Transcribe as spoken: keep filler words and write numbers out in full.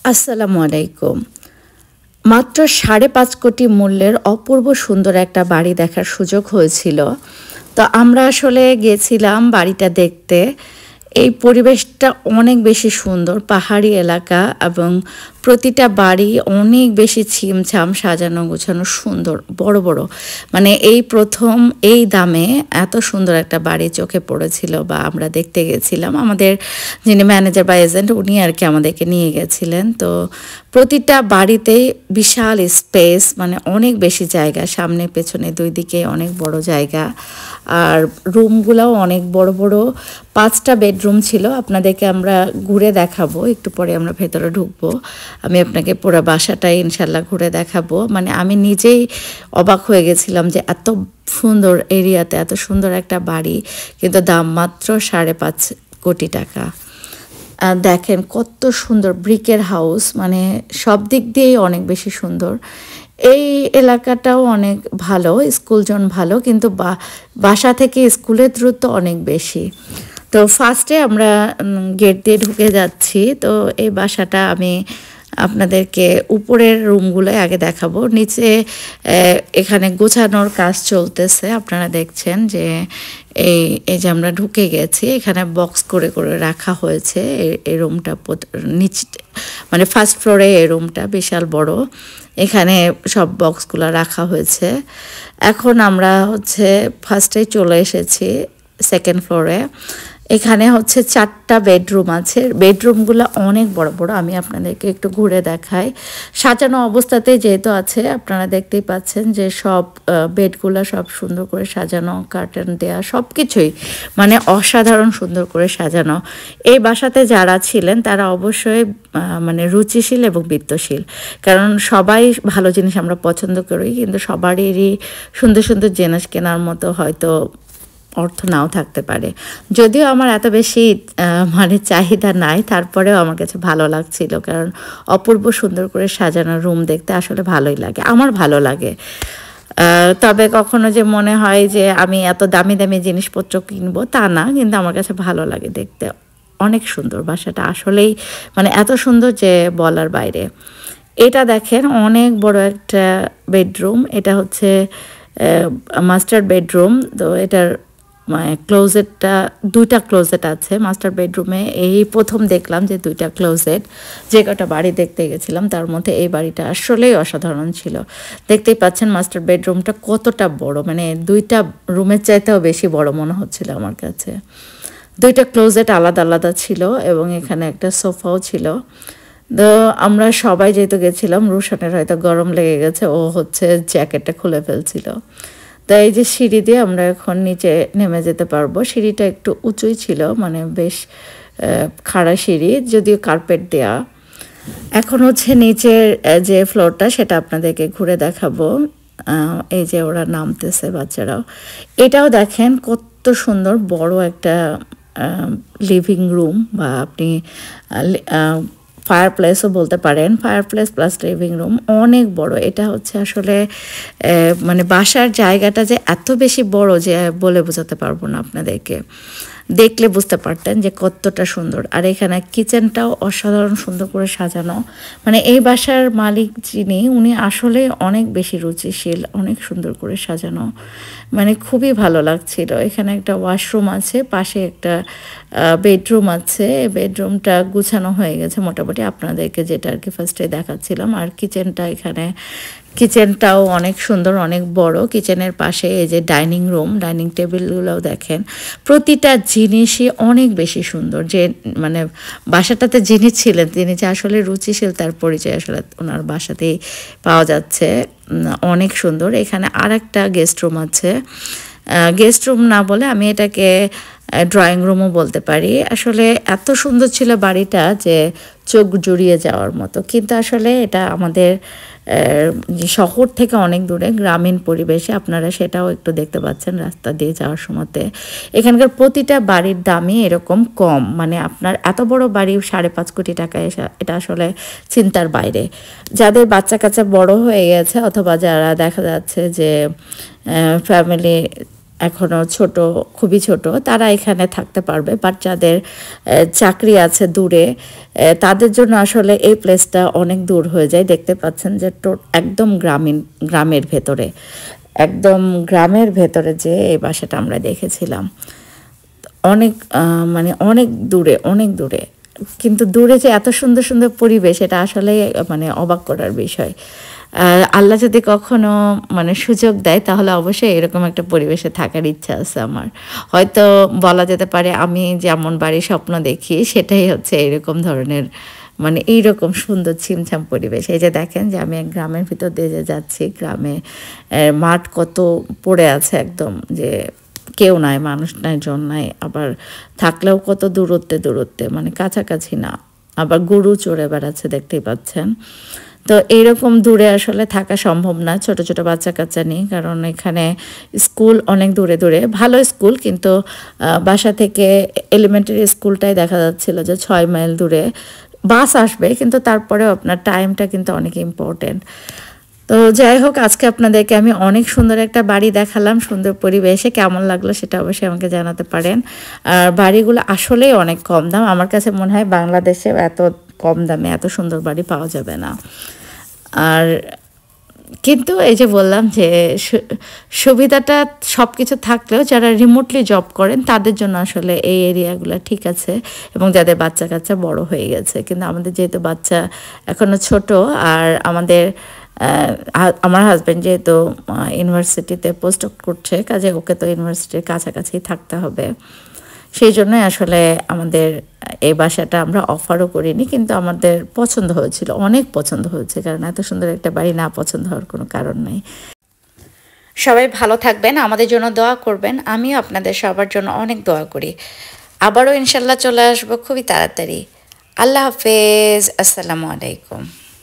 আসসালামু আলাইকুম। মাত্র সাড়ে পাঁচ কোটি মূল্যের অপূর্ব সুন্দর একটা বাড়ি দেখার সুযোগ হয়েছিল। তো আমরা আসলে গিয়েছিলাম বাড়িটা দেখতে। এই পরিবেশটা অনেক বেশি সুন্দর, পাহাড়ি এলাকা এবং প্রতিটা বাড়ি অনেক বেশি ছিমছাম, সাজানো গোছানো, সুন্দর, বড় বড়। মানে এই প্রথম এই দামে এত সুন্দর একটা বাড়ি চোখে পড়েছিল বা আমরা দেখতে গেছিলাম। আমাদের যিনি ম্যানেজার বা এজেন্ট উনি আর কি আমাদেরকে নিয়ে গেছিলেন। তো প্রতিটা বাড়িতেই বিশাল স্পেস, মানে অনেক বেশি জায়গা, সামনে পেছনে দুই দিকে অনেক বড় জায়গা। আর রুমগুলোও অনেক বড় বড়, পাঁচটা বেডরুম ছিল। আপনাদেরকে আমরা ঘুরে দেখাবো, একটু পরে আমরা ভেতরে ঢুকবো। আমি আপনাকে পুরো বাসাটাই ইনশাল্লাহ ঘুরে দেখাবো। মানে আমি নিজেই অবাক হয়ে গেছিলাম যে এত সুন্দর এরিয়াতে এত সুন্দর একটা বাড়ি, কিন্তু দাম মাত্র সাড়ে পাঁচ কোটি টাকা। দেখেন কত সুন্দর ব্রিকের হাউস, মানে সব দিক দিয়েই অনেক বেশি সুন্দর। এই এলাকাটাও অনেক ভালো, স্কুল জোন ভালো, কিন্তু বাসা থেকে স্কুলের দূরত্ব অনেক বেশি। তো ফার্স্টে আমরা গেট দিয়ে ঢুকে যাচ্ছি। তো এই বাসাটা আমি আপনাদেরকে উপরের রুমগুলো আগে দেখাবো। নিচে এখানে গোছানোর কাজ চলতেছে, আপনারা দেখছেন যে এই এই যে আমরা ঢুকে গেছি, এখানে বক্স করে করে রাখা হয়েছে। এই রুমটা নিচ মানে ফার্স্ট ফ্লোরে এই রুমটা বিশাল বড়, এখানে সব বক্সগুলো রাখা হয়েছে। এখন আমরা হচ্ছে ফার্স্টে চলে এসেছি সেকেন্ড ফ্লোরে। এখানে হচ্ছে চারটা বেডরুম আছে, বেডরুমগুলো অনেক বড় বড়। আমি আপনাদেরকে একটু ঘুরে দেখাই। সাজানো অবস্থাতে যেহেতু আছে, আপনারা দেখতেই পাচ্ছেন যে সব বেডগুলো সব সুন্দর করে সাজানো, কার্টেন দেয়া, সব কিছুই মানে অসাধারণ সুন্দর করে সাজানো। এই বাসাতে যারা ছিলেন তারা অবশ্যই মানে রুচিশীল এবং বিত্তশীল, কারণ সবাই ভালো জিনিস আমরা পছন্দ করি, কিন্তু সবারই সুন্দর সুন্দর জিনিস কেনার মতো হয়তো অর্থ নাও থাকতে পারে। যদিও আমার এত বেশি মানে চাহিদা নাই, তারপরেও আমার কাছে ভালো লাগছিল, কারণ অপূর্ব সুন্দর করে সাজানো রুম দেখতে আসলে ভালোই লাগে, আমার ভালো লাগে। তবে কখনো যে মনে হয় যে আমি এত দামি দামি জিনিসপত্র কিনবো তা না, কিন্তু আমার কাছে ভালো লাগে দেখতে। অনেক সুন্দর বাসাটা, আসলেই মানে এত সুন্দর যে বলার বাইরে। এটা দেখেন অনেক বড় একটা বেডরুম, এটা হচ্ছে মাস্টার বেডরুম। তো এটার মানে ক্লোজেটটা দুইটা ক্লোজেট আছে মাস্টার বেডরুমে। এই প্রথম দেখলাম যে দুইটা ক্লোজেট। যে কটা বাড়ি দেখতে গেছিলাম তার মধ্যে এই বাড়িটা আসলেই অসাধারণ ছিল। দেখতেই পাচ্ছেন মাস্টার বেডরুমটা কতটা বড়, মানে দুইটা রুমের চাইতেও বেশি বড় মনে হচ্ছিল আমার কাছে। দুইটা ক্লোজেট আলাদা আলাদা ছিল এবং এখানে একটা সোফাও ছিল। তো আমরা সবাই যেহেতু গেছিলাম, রুশানের হয়তো গরম লেগে গেছে, ও হচ্ছে জ্যাকেটটা খুলে ফেলছিল। তাই এই যে সিঁড়ি দিয়ে আমরা এখন নিচে নেমে যেতে পারবো। সিঁড়িটা একটু উঁচুই ছিল, মানে বেশ খাড়া সিঁড়ি, যদিও কার্পেট দেয়া। এখন হচ্ছে নিচের যে ফ্লোরটা সেটা আপনাদেরকে ঘুরে দেখাবো। এই যে ওরা নামতেছে বাচ্চারাও। এটাও দেখেন কত সুন্দর বড় একটা লিভিং রুম, বা আপনি ফায়ার প্লেসও বলতে পারেন। Fireplace plus living room অনেক বড়। এটা হচ্ছে আসলে মানে বাসার জায়গাটা যে এত বেশি বড় যে বলে বোঝাতে পারবো না আপনাদেরকে, দেখলে বুঝতে পারতেন যে কতটা সুন্দর। আর এখানে কিচেনটাও অসাধারণ সুন্দর করে সাজানো। মানে এই বাসার মালিক যিনি, উনি আসলে অনেক বেশি রুচিশীল, অনেক সুন্দর করে সাজানো, মানে খুবই ভালো লাগছিল। এখানে একটা ওয়াশরুম আছে, পাশে একটা বেডরুম আছে। বেডরুমটা গুছানো হয়ে গেছে মোটামুটি, আপনাদেরকে যেটা আর কি ফার্স্টে দেখাচ্ছিলাম। আর কিচেনটা, এখানে কিচেনটাও অনেক সুন্দর, অনেক বড়। কিচেনের পাশে এই যে ডাইনিং রুম, ডাইনিং টেবিলগুলোও দেখেন প্রতিটা জিনিসই অনেক বেশি সুন্দর। যে মানে বাসাটাতে যিনি ছিলেন তিনি যে আসলে রুচিশীল তার পরিচয় আসলে ওনার বাসাতেই পাওয়া যাচ্ছে। অনেক সুন্দর। এখানে আর একটা গেস্ট রুম আছে, গেস্ট রুম না বলে আমি এটাকে ড্রয়িং রুমও বলতে পারি। আসলে এত সুন্দর ছিল বাড়িটা যে চোখ জুড়িয়ে যাওয়ার মতো, কিন্তু আসলে এটা আমাদের শহর থেকে অনেক দূরে, গ্রামীণ পরিবেশে। আপনারা সেটাও একটু দেখতে পাচ্ছেন রাস্তা দিয়ে যাওয়ার সময়তে। এখানকার প্রতিটা বাড়ির দামই এরকম কম, মানে আপনার এত বড় বাড়ি সাড়ে পাঁচ কোটি টাকা, এটা আসলে চিন্তার বাইরে। যাদের বাচ্চা কাচ্চা বড় হয়ে গেছে, অথবা যারা দেখা যাচ্ছে যে ফ্যামিলি এখনও ছোট, খুবই ছোট, তারা এখানে থাকতে পারবে। বাট যাদের চাকরি আছে দূরে, তাদের জন্য আসলে এই প্লেসটা অনেক দূর হয়ে যায়। দেখতে পাচ্ছেন যে একদম গ্রামীণ, গ্রামের ভেতরে, একদম গ্রামের ভেতরে যে এই বাসাটা আমরা দেখেছিলাম, অনেক মানে অনেক দূরে, অনেক দূরে। কিন্তু দূরে যে এত সুন্দর সুন্দর পরিবেশ, এটা আসলে মানে অবাক করার বিষয়। আল্লাহ যদি কখনো মানে সুযোগ দেয়, তাহলে অবশ্যই এরকম একটা পরিবেশে থাকার ইচ্ছা আছে আমার। হয়তো বলা যেতে পারে আমি যেমন বাড়ির স্বপ্ন দেখি, সেটাই হচ্ছে এরকম ধরনের, মানে এইরকম সুন্দর ছিমছাম পরিবেশ। এই যে দেখেন যে আমি এক গ্রামের ভিতর দিয়ে যে যাচ্ছি, গ্রামে মাঠ কত পড়ে আছে একদম, যে কেউ নাই, মানুষ নাই, জন নাই, আবার থাকলেও কত দূরত্বে দূরত্বে, মানে কাছাকাছি না। আবার গরু চড়ে বেড়াচ্ছে, দেখতেই পাচ্ছেন। তো এইরকম দূরে আসলে থাকা সম্ভব না ছোট ছোট বাচ্চা কাচ্চা নিয়ে, কারণ এখানে স্কুল অনেক দূরে দূরে। ভালো স্কুল, কিন্তু বাসা থেকে এলিমেন্টারি স্কুলটাই দেখা যাচ্ছিল যে ছয় মাইল দূরে। বাস আসবে, কিন্তু তারপরেও আপনার টাইমটা কিন্তু অনেক ইম্পর্টেন্ট। তো যাই হোক, আজকে আপনাদেরকে আমি অনেক সুন্দর একটা বাড়ি দেখালাম, সুন্দর পরিবেশে। কেমন লাগলো সেটা অবশ্যই আমাকে জানাতে পারেন। আর বাড়িগুলো আসলেই অনেক কম দাম। আমার কাছে মনে হয় বাংলাদেশে এত কম দামে এত সুন্দর বাড়ি পাওয়া যাবে না। আর কিন্তু এই যে বললাম যে সুবিধাটা সব কিছু থাকলেও যারা রিমোটলি জব করেন তাদের জন্য আসলে এই এরিয়াগুলো ঠিক আছে, এবং যাদের বাচ্চা কাচ্চা বড় হয়ে গেছে। কিন্তু আমাদের যেহেতু বাচ্চা এখনও ছোট, আর আমাদের আমার হাজব্যান্ড যেহেতু ইউনিভার্সিটিতে পোস্ট করছে, কাজে ওকে তো ইউনিভার্সিটির কাছাকাছি থাকতে হবে। সেই জন্যই আসলে আমাদের এই বাসাটা আমরা অফারও করিনি, কিন্তু আমাদের পছন্দ হয়েছিল, অনেক পছন্দ হয়েছে, কারণ এত সুন্দর একটা বাড়ি না পছন্দ হওয়ার কোনো কারণ নেই। সবাই ভালো থাকবেন, আমাদের জন্য দোয়া করবেন। আমিও আপনাদের সবার জন্য অনেক দোয়া করি। আবারও ইনশাল্লাহ চলে আসবো খুবই তাড়াতাড়ি। আল্লাহ হাফেজ, আসসালামু আলাইকুম।